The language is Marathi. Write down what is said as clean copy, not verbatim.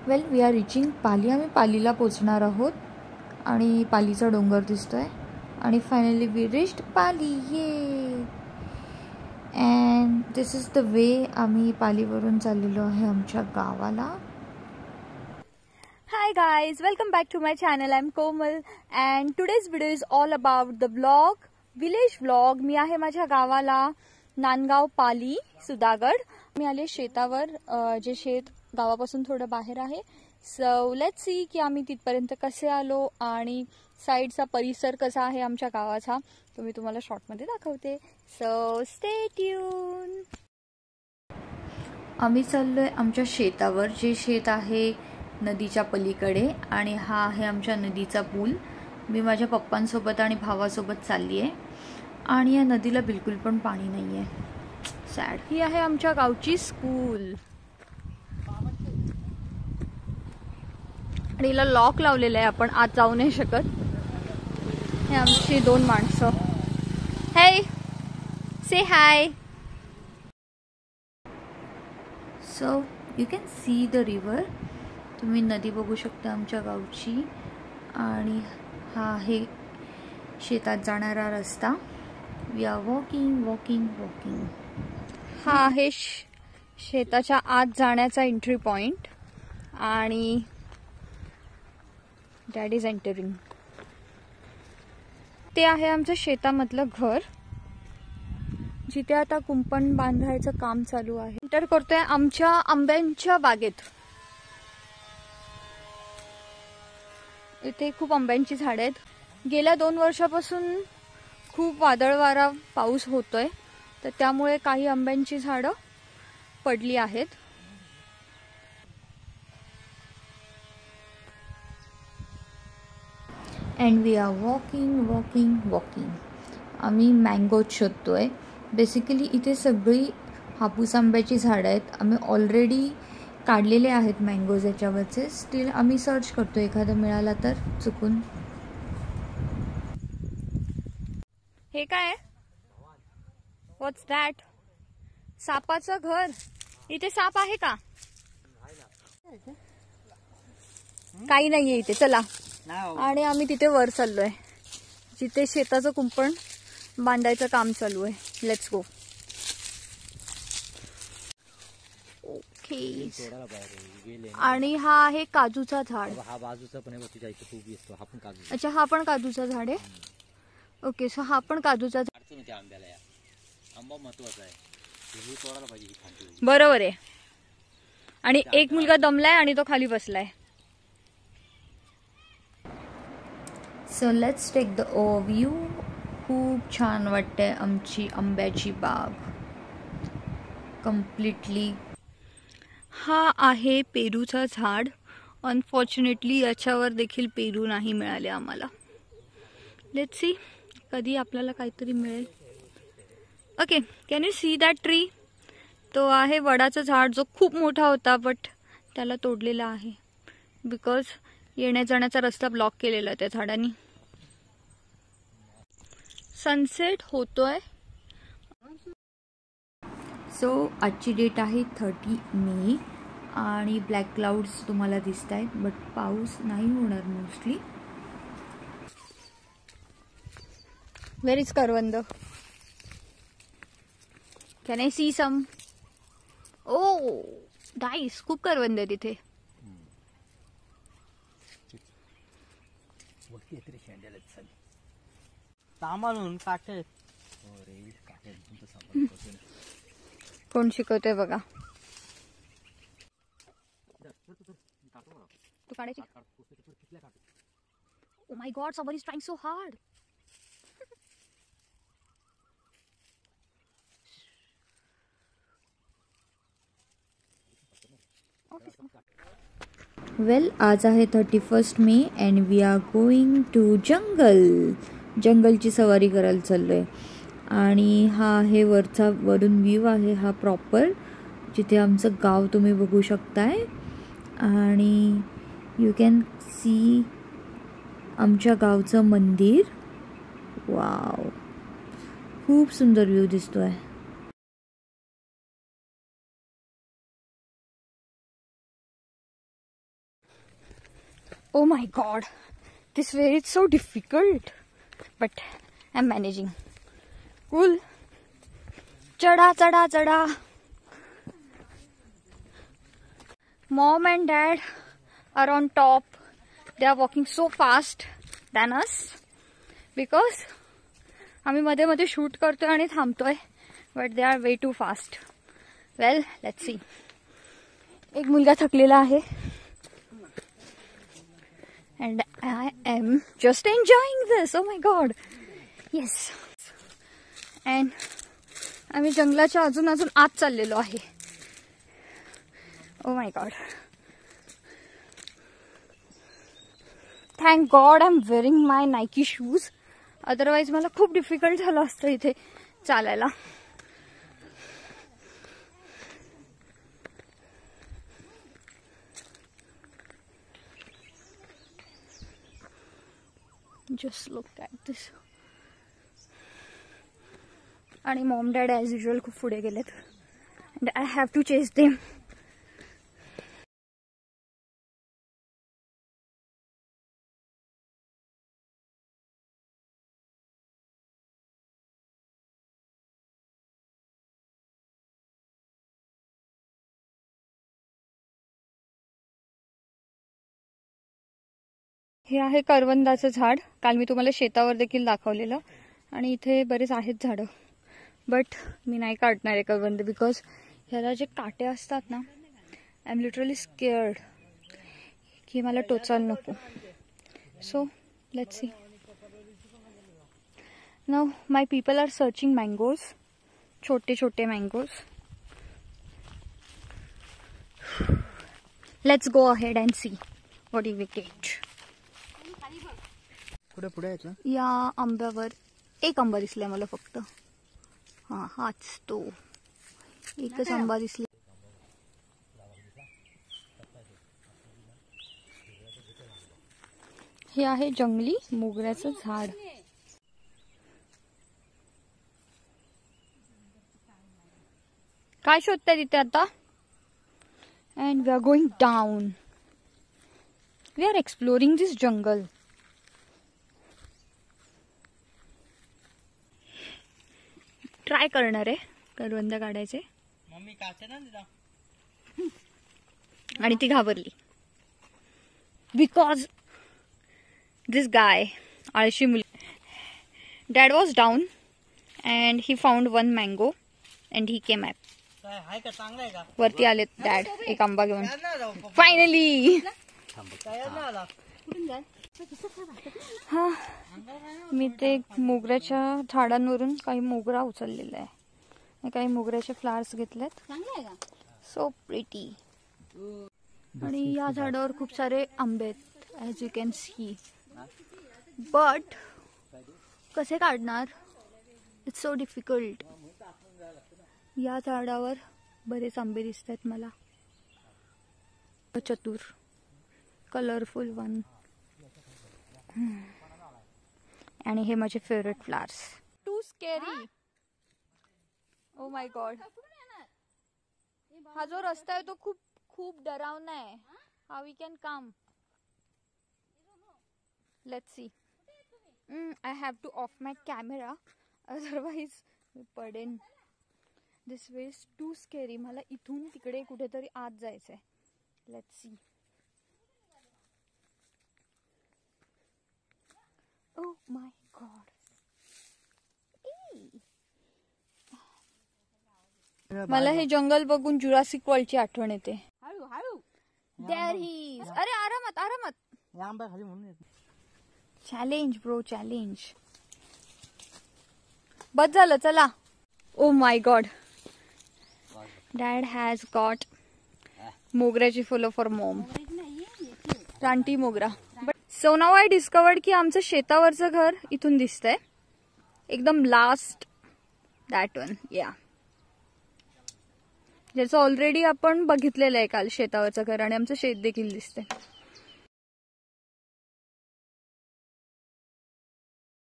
Well we are reaching Pali. आम्ही पालीला पोचणार आहोत आणि पालीचा डोंगर दिसतोय आणि finally we reached Pali. Yeah and this is the way आम्ही पालीवरून चाललेलो आहे आमच्या गावाला. Hi guys, welcome back to my channel. I'm Komal and today's video is all about the vlog, village vlog. मी आहे माझ्या गावाला नांदगाव पाली सुधागड. मी आले शेतावर, जे शेत गावापासून थोडं बाहेर आहे. सो लेट्स सी की आम्ही तिथपर्यंत कसे आलो आणि साईडचा परिसर कसा आहे आमच्या गावाचा तो मी तुम्हाला शॉर्टमध्ये दाखवते. So stay tune. आम्ही चाललोय आमच्या शेतावर, जे शेत आहे नदीच्या पलीकडे आणि हा आहे आमच्या नदीचा पूल. मी माझ्या पप्पांसोबत आणि भावासोबत चालली आहे आणि या नदीला बिलकुल पण पाणी नाही आहे. सॅड. ही आहे आमच्या गावची स्कूल आणि हिला लॉक लावलेलं आहे, आपण आत जाऊ नाही शकत. हे आमची दोन माणसं. हे say hi. So you can see the river. तुम्ही नदी बघू शकता आमच्या गावची आणि हा आहे शेतात जाणारा रस्ता. We are walking walking walking. हा आहे शेताच्या आत जाण्याचा एंट्री पॉइंट आणि डॅड इज एंटरिंग. ते आहे आमचं शेतामधलं घर, जिथे आता कुंपण बांधायचं काम चालू आहे. एंटर करतोय आमच्या आंब्यांच्या बागेत. इथे खूप आंब्यांची झाडे आहेत. गेल्या 2 वर्षापासून खूप वादळ वारा पाऊस होतोय, तर त्यामुळे काही आंब्यांची झाडं पडली आहेत. And we are walking walking walking. आम्ही मँगो शोधतोय. बेसिकली इथे सगळी हापूस आंब्याची झाडं आहेत. आम्ही ऑलरेडी काढलेले आहेत मँगोज याच्यावरचे. स्टील आम्ही सर्च करतो एखादा मिळाला तर चुकून. हे काय? व्हॉट्स दॅट? सापाचं घर. इथे साप आहे का? काही नाहीये इथे. चला. आणि आम्ही तिथे वर चाललोय, जिथे शेताचं कुंपण बांधायचं काम चालू आहे. Let's go. आणि हा आहे काजूचा झाड. हा बाजूचा पण तुझ्या इथे खूप दिसतो. हा पण काजू. अच्छा, हा पण काजूचा झाड आहे. ओके, सो हा पण काजूचा झाड. आंबा महत्वाचा आहे. हे तोडायला पाहिजे. बरोबर आहे. आणि एक मुलगा दमलाय आणि तो खाली बसलाय. So let's take the overview. खूप छान वाटते आमची आंब्याची बाग कम्प्लिटली. हा आहे पेरूचा झाड. अनफॉर्च्युनेटली याच्यावर देखील पेरू नाही मिळाले आम्हाला. लेट्स सी कधी आपल्याला काहीतरी मिळेल. Okay, can you see that tree? तो आहे वडाचं झाड, जो खूप मोठा होता बट त्याला तोडलेला आहे बिकॉज येण्या जाण्याचा रस्ता ब्लॉक केलेला त्या झाडांनी. सनसेट होतोय. सो आजची डेट आहे 30 मे आणि ब्लॅक क्लाउड्स तुम्हाला दिसत आहेत, बट पाऊस नाही होणार मोस्टली. वेर इज करवंद? Can I see some? Oh nice. खूप करवंद आहे तिथे. कोण शिकवतोय बघा. तू काढायची? Oh my god, someone is trying so hard. Well आज आहे 31 May and we are going to jungle. जंगलची सवारी करायला चाललोय. आणि हा आहे वरून व्ह्यू आहे हा प्रॉपर, जिथे आमचं गाव तुम्ही बघू शकताय. आणि यू कॅन सी आमच्या गावचं मंदिर. वाव, खूप सुंदर व्ह्यू दिसतोय. Oh my god, this way is so difficult, but I'm managing. Cool. Chada, chada, chada. Mom and dad are on top. They are walking so fast than us because आम्ही मध्ये मध्ये शूट करतोय आणि थांबतोय, but they are way too fast. Well, let's see. एक मुलगा थकलेला आहे and I am just enjoying this. Oh my god. Yes. And आम्ही जंगलाच्या अजून आत चाललेलो आहे. Oh my god. Thank God I'm wearing my Nike shoes. Otherwise मला खूप डिफिकल्ट झालं असतं इथे चालायला. Just look at this. आणि मॉम डॅड ॲज युजल खूप पुढे गेलेत. And I have to chase them. हे आहे करवंदाचं झाड. काल मी तुम्हाला शेतावर देखील दाखवलेलं आणि इथे बरेच आहेत झाडं, बट मी नाही काढणार आहे करवंद बिकॉज ह्याला जे काटे असतात ना, आय एम लिटरली स्केअर्ड की मला टोचायला नको. So let's see. Now my people are searching mangoes, छोटे छोटे mangoes. Let's go ahead and see what you will get. या आंब्यावर एक आंबा दिसलाय मला फक्त. हा, हाच तो एकच आंबा दिसला. हे आहे जंगली मोगऱ्याचं झाड. काय शोधताय तिथे आता? And we are going down. We are exploring this jungle. Try करणार आहे करवंद काढायचे. आणि ती घाबरली बिकॉज दिस गाय, आळशी मुलगी. Dad was down and he found one mango and he came up. वरती आलेत डॅड एक आंबा घेऊन फायनली. हा, मी ते मोगऱ्याच्या झाडांवरून काही मोगरा उचललेला आहे. काही मोगऱ्याचे फ्लावर्स घेतलेत. So pretty. आणि या झाडावर खूप सारे आंबे आहेत as you can see. But कसे काढणार? It's so difficult. या झाडावर बरेच आंबे दिसत आहेत मला. चतुर कलरफुल वन. आणि हे माझे favourite flowers. Too scary. Oh my god. हा जो रस्ता आहे तो खूप खूप डरावना आहे. How we can come? Let's see. I have to off my camera, otherwise मी पडेन. This way is too scary. मला इथून तिकडे कुठेतरी आत जायचंय. Let's see. Oh my god. मला हे जंगल बघून जुरासिक वर्ल्डची आठवण येते. There he is. अरे आरामात आरामात. Challenge bro, challenge. बस झालं, चला. Oh my god. Dad has got मोगऱ्याची फुलं फॉर मॉम. रानटी मोगरा. सो नाउ आय डिस्कवर्ड की आमचं शेतावरचं घर इथून दिसतंय एकदम लास्ट. That one. या, ज्याचं ऑलरेडी आपण बघितलेलं आहे काल शेतावरचं घर आणि आमचं शेत देखील दिसतंय.